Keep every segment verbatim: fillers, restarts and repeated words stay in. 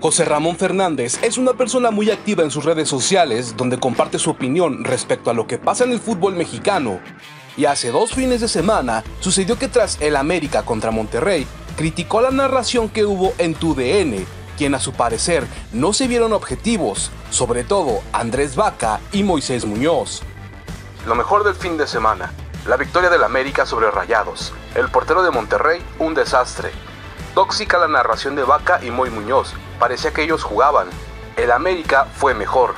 José Ramón Fernández es una persona muy activa en sus redes sociales, donde comparte su opinión respecto a lo que pasa en el fútbol mexicano. Y hace dos fines de semana sucedió que tras el América contra Monterrey, criticó la narración que hubo en Tu D N, quien a su parecer no se vieron objetivos, sobre todo Andrés Vaca y Moisés Muñoz. Lo mejor del fin de semana, la victoria del América sobre Rayados. El portero de Monterrey, un desastre. Tóxica la narración de Vaca y Moy Muñoz, parecía que ellos jugaban. El América fue mejor.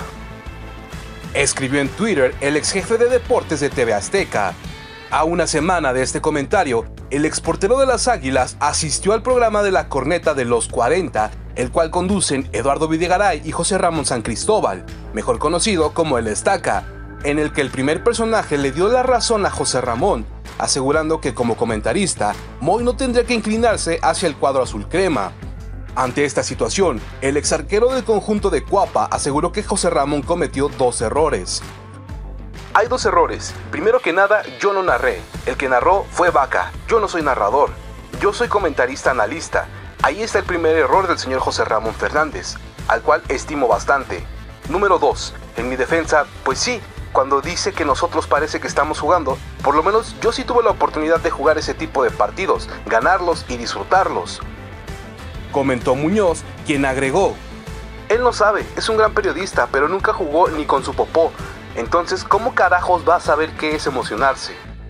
Escribió en Twitter el ex jefe de deportes de T V Azteca. A una semana de este comentario, el exportero de las Águilas asistió al programa de La Corneta de los cuarenta, el cual conducen Eduardo Videgaray y José Ramón San Cristóbal, mejor conocido como El Estaca, en el que el primer personaje le dio la razón a José Ramón, asegurando que como comentarista, Moy no tendría que inclinarse hacia el cuadro azul crema. Ante esta situación, el ex arquero del conjunto de Cuapa aseguró que José Ramón cometió dos errores. Hay dos errores. Primero que nada, yo no narré. El que narró fue Vaca. Yo no soy narrador. Yo soy comentarista analista. Ahí está el primer error del señor José Ramón Fernández, al cual estimo bastante. Número dos. En mi defensa, pues sí, cuando dice que nosotros parece que estamos jugando, por lo menos yo sí tuve la oportunidad de jugar ese tipo de partidos, ganarlos y disfrutarlos. Comentó Muñoz, quien agregó: él no sabe, es un gran periodista, pero nunca jugó ni con su popó. Entonces, ¿cómo carajos va a saber qué es emocionarse?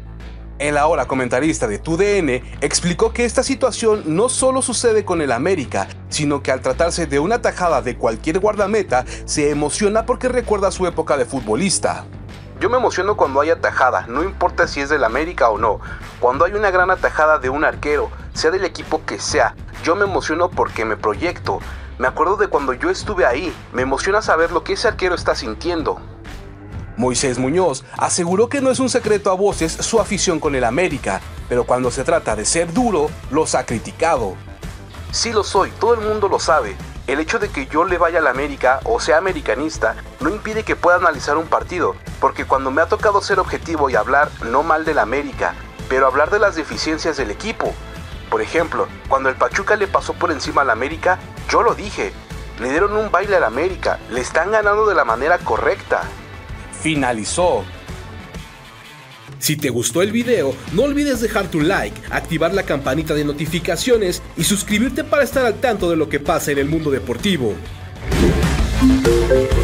El ahora comentarista de Tu D N explicó que esta situación no solo sucede con el América, sino que al tratarse de una tajada de cualquier guardameta, se emociona porque recuerda su época de futbolista. Yo me emociono cuando hay atajada, no importa si es del América o no. Cuando hay una gran atajada de un arquero, sea del equipo que sea, yo me emociono porque me proyecto. Me acuerdo de cuando yo estuve ahí, me emociona saber lo que ese arquero está sintiendo. Moisés Muñoz aseguró que no es un secreto a voces su afición con el América, pero cuando se trata de ser duro, los ha criticado. Sí lo soy, todo el mundo lo sabe. El hecho de que yo le vaya al América o sea americanista no impide que pueda analizar un partido, porque cuando me ha tocado ser objetivo y hablar no mal del América, pero hablar de las deficiencias del equipo. Por ejemplo, cuando el Pachuca le pasó por encima al América, yo lo dije. Le dieron un baile al América, le están ganando de la manera correcta. Finalizó. Si te gustó el video, no olvides dejar tu like, activar la campanita de notificaciones y suscribirte para estar al tanto de lo que pasa en el mundo deportivo.